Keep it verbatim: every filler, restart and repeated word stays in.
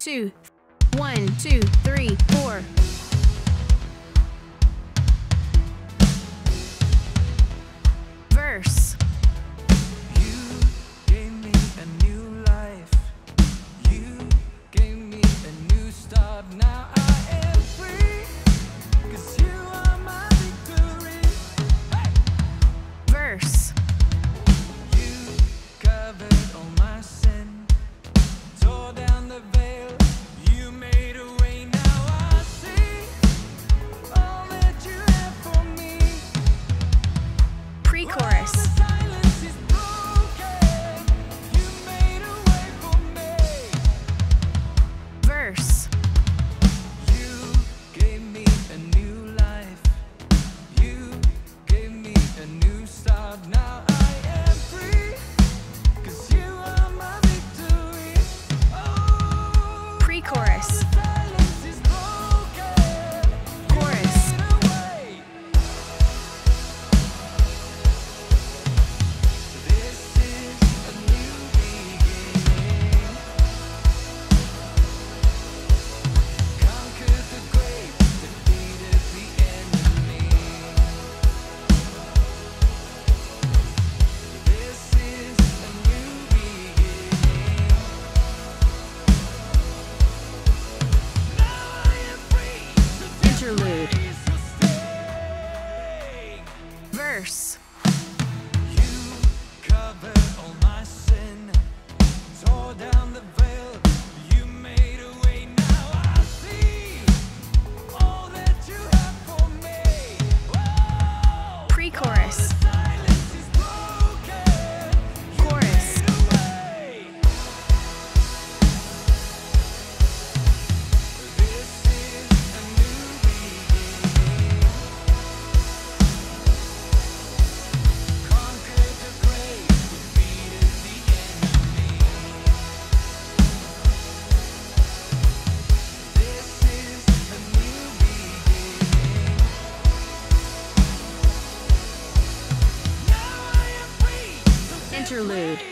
two, one, two, three, four. Verse. You gave me a new life. You gave me a new start. Now I am free, 'cause you are my victory. Hey! Verse. You covered all my sin, tore down the veil. You made a way. Now I see all that you have for me. Pre-chorus. All the silence is broken. You made a way for me. Verse. You gave me a new life. You gave me a new start. Now I am free, 'cause you are my victory. Oh, Pre-chorus. all the silence is broken. Chorus. You made a way. This is a new beginning. Conquered the grave, defeated the enemy. This is a new beginning. Now I am free, so Interlude. praise will stay. Verse. You covered all my sin, tore down the veil. You made a way. Now I see all that you have for me. Whoa! Pre-chorus. All the silence is broken. You Chorus. made a way. This is a new beginning. Conquered the grave, defeated the enemy. This is a new beginning. Now I am free, so Interlude.